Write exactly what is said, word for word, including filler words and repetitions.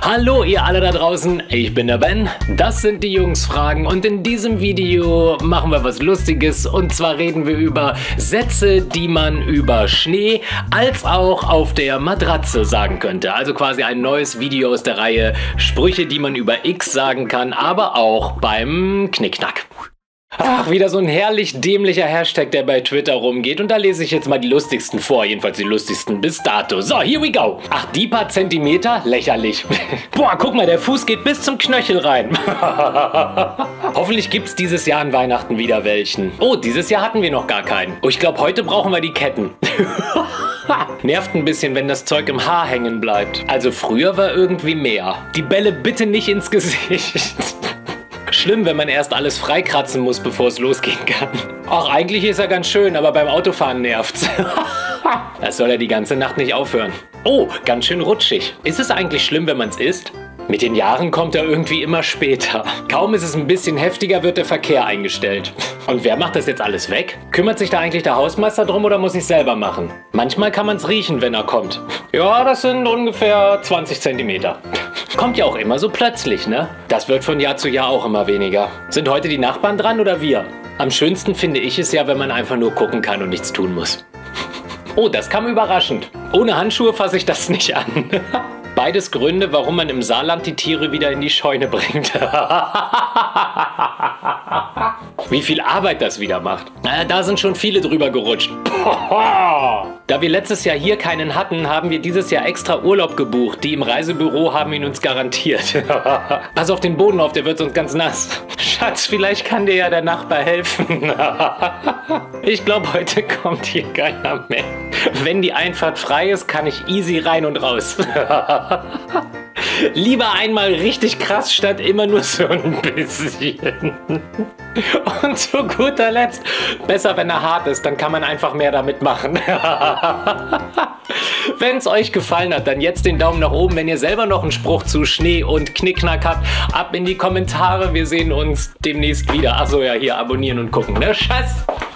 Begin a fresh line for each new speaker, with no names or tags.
Hallo ihr alle da draußen, ich bin der Ben, das sind die Jungsfragen und in diesem Video machen wir was Lustiges und zwar reden wir über Sätze, die man über Schnee als auch auf der Matratze sagen könnte. Also quasi ein neues Video aus der Reihe Sprüche, die man über X sagen kann, aber auch beim Knickknack. Ach, wieder so ein herrlich dämlicher Hashtag, der bei Twitter rumgeht. Und da lese ich jetzt mal die lustigsten vor. Jedenfalls die lustigsten bis dato. So, here we go. Ach, die paar Zentimeter? Lächerlich. Boah, guck mal, der Fuß geht bis zum Knöchel rein. Hoffentlich gibt's dieses Jahr an Weihnachten wieder welchen. Oh, dieses Jahr hatten wir noch gar keinen. Oh, ich glaube, heute brauchen wir die Ketten. Nervt ein bisschen, wenn das Zeug im Haar hängen bleibt. Also früher war irgendwie mehr. Die Bälle bitte nicht ins Gesicht. Schlimm, wenn man erst alles freikratzen muss, bevor es losgehen kann. Ach, eigentlich ist er ganz schön, aber beim Autofahren nervt's. Das soll ja die ganze Nacht nicht aufhören. Oh, ganz schön rutschig. Ist es eigentlich schlimm, wenn man es isst? Mit den Jahren kommt er irgendwie immer später. Kaum ist es ein bisschen heftiger, wird der Verkehr eingestellt. Und wer macht das jetzt alles weg? Kümmert sich da eigentlich der Hausmeister drum oder muss ich es selber machen? Manchmal kann man es riechen, wenn er kommt. Ja, das sind ungefähr zwanzig Zentimeter. Kommt ja auch immer so plötzlich, ne? Das wird von Jahr zu Jahr auch immer weniger. Sind heute die Nachbarn dran oder wir? Am schönsten finde ich es ja, wenn man einfach nur gucken kann und nichts tun muss. Oh, das kam überraschend. Ohne Handschuhe fasse ich das nicht an. Beides Gründe, warum man im Saarland die Tiere wieder in die Scheune bringt. Wie viel Arbeit das wieder macht. Na, da sind schon viele drüber gerutscht. Da wir letztes Jahr hier keinen hatten, haben wir dieses Jahr extra Urlaub gebucht. Die im Reisebüro haben ihn uns garantiert. Pass auf den Boden auf, der wird sonst ganz nass. Schatz, vielleicht kann dir ja der Nachbar helfen. Ich glaube, heute kommt hier keiner mehr. Wenn die Einfahrt frei ist, kann ich easy rein und raus. Lieber einmal richtig krass, statt immer nur so ein bisschen. Und zu guter Letzt, besser wenn er hart ist, dann kann man einfach mehr damit machen. Wenn es euch gefallen hat, dann jetzt den Daumen nach oben. Wenn ihr selber noch einen Spruch zu Schnee und Knickknack habt, ab in die Kommentare. Wir sehen uns demnächst wieder. Achso, ja, hier abonnieren und gucken, ne? Scheiß!